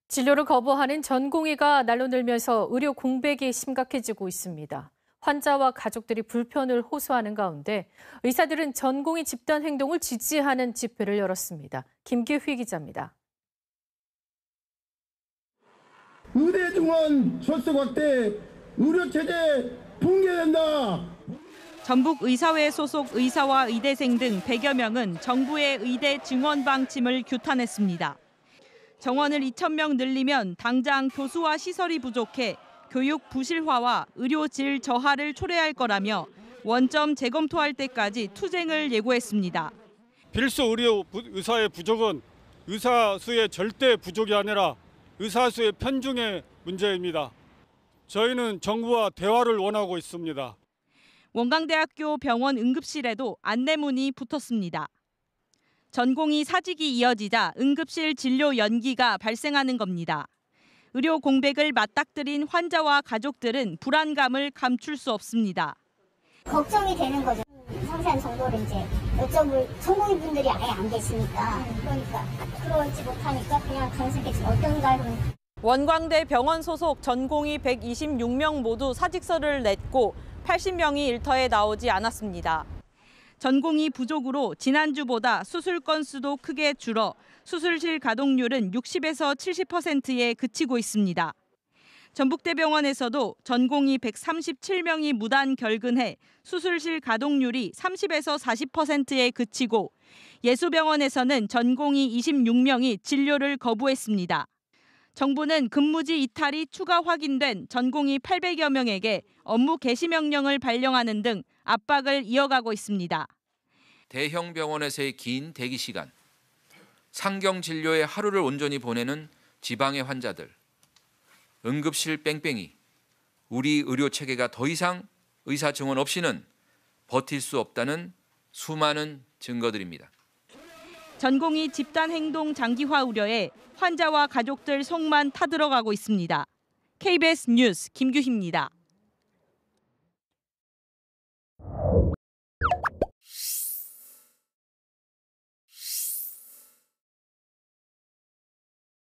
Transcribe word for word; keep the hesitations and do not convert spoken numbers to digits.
진료를 거부하는 전공의가 날로 늘면서 의료 공백이 심각해지고 있습니다. 환자와 가족들이 불편을 호소하는 가운데 의사들은 전공의 집단 행동을 지지하는 집회를 열었습니다. 김규휘 기자입니다. 의대 증원 졸속 확대, 의료체제 붕괴된다. 전북의사회 소속 의사와 의대생 등 백여 명은 정부의 의대 증원 방침을 규탄했습니다. 정원을 이천 명 늘리면 당장 교수와 시설이 부족해 교육 부실화와 의료 질 저하를 초래할 거라며 원점 재검토할 때까지 투쟁을 예고했습니다. 필수 의료 의사의 부족은 의사 수의 절대 부족이 아니라 의사 수의 편중의 문제입니다. 저희는 정부와 대화를 원하고 있습니다. 원광대학교 병원 응급실에도 안내문이 붙었습니다. 전공의 사직이 이어지자 응급실 진료 연기가 발생하는 겁니다. 의료 공백을 맞닥뜨린 환자와 가족들은 불안감을 감출 수 없습니다. 걱정이 되는 거죠. 상세한 정보를 이제 여쭤볼 전공의 분들이 아예 안 계시니까 그러니까 들어오지 못하니까 그냥 단순히 어떤가 그런. 원광대 병원 소속 전공의 백이십육 명 모두 사직서를 냈고 팔십 명이 일터에 나오지 않았습니다. 전공의 부족으로 지난주보다 수술 건수도 크게 줄어 수술실 가동률은 육십에서 칠십 퍼센트에 그치고 있습니다. 전북대병원에서도 전공의 백삼십칠 명이 무단 결근해 수술실 가동률이 삼십에서 사십 퍼센트에 그치고 예수병원에서는 전공의 이십육 명이 진료를 거부했습니다. 정부는 근무지 이탈이 추가 확인된 전공의 팔백여 명에게 업무 개시 명령을 발령하는 등 압박을 이어가고 있습니다. 대형 병원에서의 긴 대기 시간, 상경 진료에 하루를 온전히 보내는 지방의 환자들, 응급실 뺑뺑이, 우리 의료 체계가 더 이상 의사 증원 없이는 버틸 수 없다는 수많은 증거들입니다. 전공의 집단 행동 장기화 우려에 환자와 가족들 속만 타들어가고 있습니다. 케이비에스 뉴스 김규희입니다.